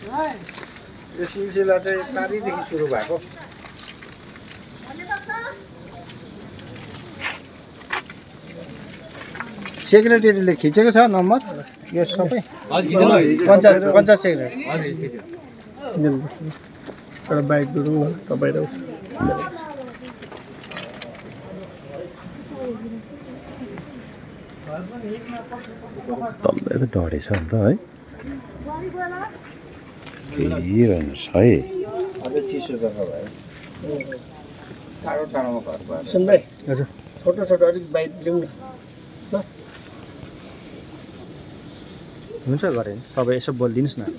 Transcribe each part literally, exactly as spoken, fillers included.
यो सिलसिला चाहिँ पारिदेखि सुरु भएको। सेक्रेटरीले खिचेको छ नम्बर यो सबै पञ्चायत पञ्चायत सेक्रेटरी एउटा बाइक गरौँ न तपाईँ र तल्लै त डढेछ नि त है केही रहेनछ है अझै चिसो जग्गा भयो टाढो टाढोमा घर भयो सुन भाइ हजुर छोटो छोटो अलिक बाइक ल्याउँ न ल हुन्छ गरे तपाईँ यसो बोलिदिनुहोस् न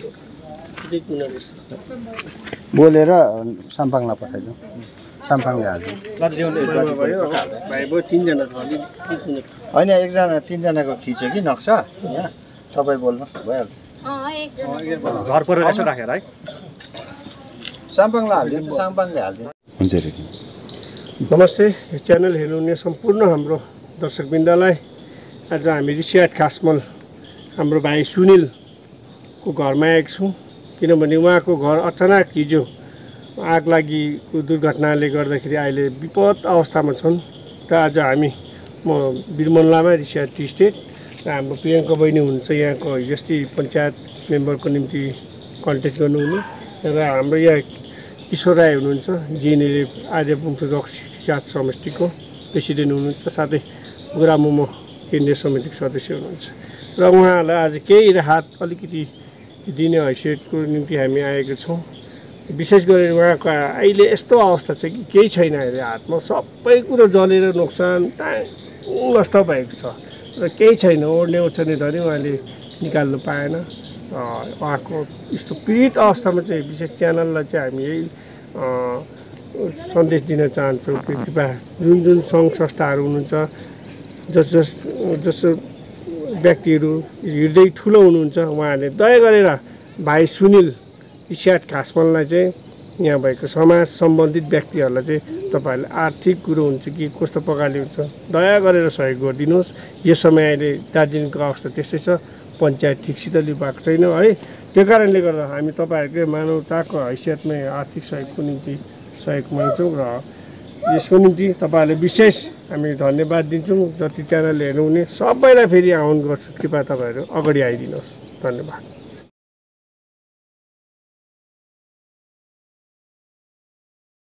बोलेर साम्पाङलाई पठाइदिउँ साम्पाङले हाल्छ भाइ भयो तिनजना छ अलिक होइन एकजना तिनजनाको खिच्यो कि नक्सा यहाँ तपाईँ बोल्नुहोस् भइहाल्छ घर पर यसो राखेर है साम्पाङलाई हालिदिनु साम्पाङले हालिदिनु हुन्छ रेडी नमस्ते यो च्यानल हेर्नुहुने सम्पूर्ण हाम्रो दर्शकवृन्दलाई आज हामी ऋषिहाट खासमल हाम्रो भाइ सुनिलको घरमा आएको छौँ किनभने उहाँको घर अचानक हिजो आग लागिको दुर्घटनाले गर्दाखेरि अहिले विपद अवस्थामा छन् र आज हामी म बिरमल्लामा ऋषिहाट टी स्टेट र हाम्रो प्रियङ्का बहिनी हुनुहुन्छ यहाँको हिजोस्ति पञ्चायत मेम्बरको निम्ति कन्टेस्ट गर्नुहुने र हाम्रो यहाँ किशोर राई हुनुहुन्छ जिएनएले आर्य वंश रक्षात समष्टिको प्रेसिडेन्ट हुनुहुन्छ साथै गुरा मोमो केन्द्रीय समितिको सदस्य हुनुहुन्छ र उहाँहरूलाई आज केही राहत अलिकति दिने हैसियतको निम्ति हामी आएको छौँ। विशेष गरेर उहाँको अहिले यस्तो अवस्था छ कि केही छैन अहिले हातमा सबै कुरो जलेर नोक्सान नष्ट भएको छ र केही छैन ओड्ने ओछ्याउने धरि उहाँले निकाल्नु पाएन। उहाँको यस्तो पीडित अवस्थामा चाहिँ विशेष च्यानललाई चाहिँ हामी यही सन्देश दिन चाहन्छौँ कि कृपया जुन जुन सङ्घ संस्थाहरू हुनुहुन्छ जस जस जसो व्यक्तिहरू हृदय ठुलो हुनुहुन्छ उहाँहरूले दया गरेर भाइ सुनिल ऋषिहाट खासमललाई चाहिँ यहाँ भएको समाज सम्बन्धित व्यक्तिहरूलाई चाहिँ तपाईँहरूले आर्थिक कुरो हुन्छ कि कस्तो प्रकारले हुन्छ दया गरेर सहयोग गरिदिनुहोस्। यो समय अहिले दार्जिलिङको अवस्था त्यस्तै छ पञ्चायत ठिकसितले भएको छैन है त्यो कारणले गर्दा हामी तपाईँहरूकै मानवताको हैसियतमै आर्थिक सहयोगको निम्ति सहयोग माग्छौँ र यसको निम्ति तपाईँहरूले विशेष हामी धन्यवाद दिन्छौँ। जति च्यानल हेर्नुहुने सबैलाई फेरि आह्वान गर्छु कृपया तपाईँहरू अगाडि आइदिनुहोस्। धन्यवाद।